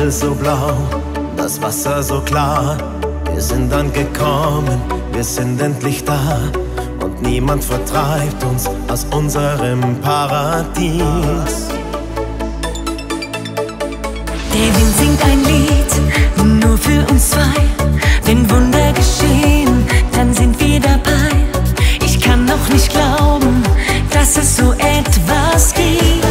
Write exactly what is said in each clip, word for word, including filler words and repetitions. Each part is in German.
Himmel so blau, das Wasser so klar. Wir sind angekommen, wir sind endlich da. Und niemand vertreibt uns aus unserem Paradies. Der Wind singt ein Lied, nur für uns zwei. Wenn Wunder geschehen, dann sind wir dabei. Ich kann noch nicht glauben, dass es so etwas gibt.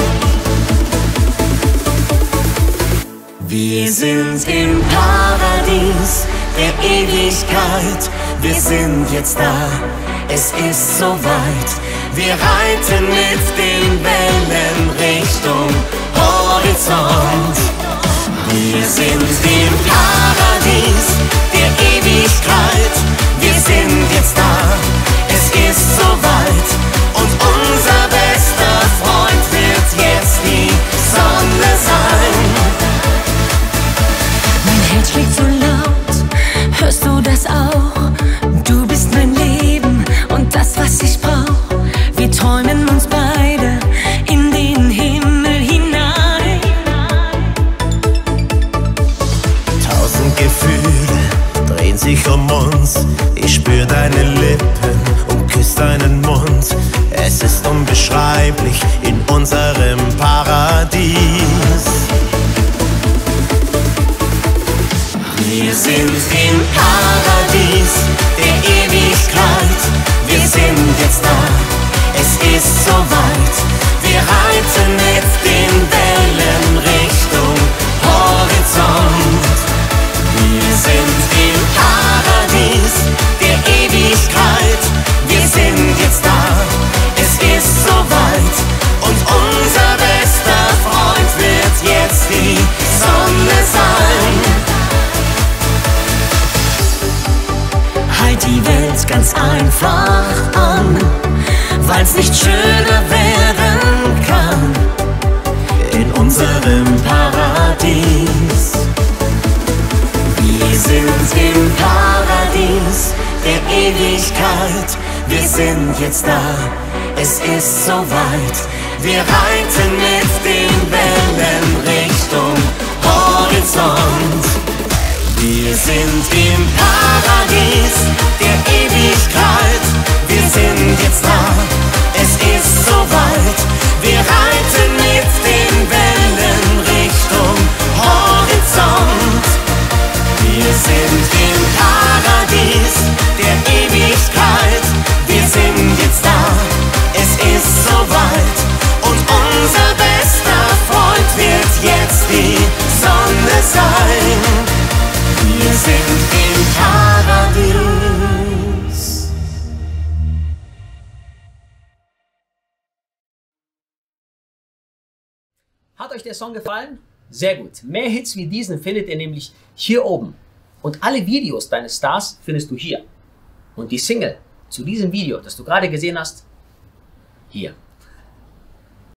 Wir sind im Paradies der Ewigkeit. Wir sind jetzt da, es ist soweit. Wir reiten mit den Wellen Richtung Horizont. Wir sind im Paradies der Ewigkeit. Wir sind jetzt da, es ist soweit. Und unser bester Freund wird jetzt die Sonne sein. Mein Herz schlägt so laut, hörst du das auch? Du bist mein Leben und das, was ich brauch. Wir träumen uns beide in den Himmel hinein. Tausend Gefühle drehen sich um uns. Ich spür deine Lippen und küss deinen Mund. Es ist unbeschreiblich in unserem Paradies. Wir sind im Paradies der Ewigkeit. Wir sind jetzt da, es ist soweit. Wir reiten mit den Wellen Richtung Horizont. Wir sind im Paradies der Ewigkeit. Wir sind jetzt da, es ist soweit. Und unser bester Freund wird jetzt die Sonne sein. Halt die Welt ganz einfach an, weil's nicht schöner werden kann. In unserem Paradies. Wir sind im Paradies der Ewigkeit. Wir sind jetzt da, es ist soweit. Wir reiten mit den Wellen Richtung Horizont. Wir sind im Paradies der Ewigkeit. Wir sind jetzt da, es ist soweit. Wir reiten mit den Wellen Richtung Horizont. Wir sind im Paradies der Ewigkeit. Wir sind jetzt da, es ist soweit. Und unser bester Freund wird jetzt die Sonne sein. Wir sind im Paradies. Hat euch der Song gefallen? Sehr gut. Mehr Hits wie diesen findet ihr nämlich hier oben. Und alle Videos deines Stars findest du hier. Und die Single zu diesem Video, das du gerade gesehen hast, hier.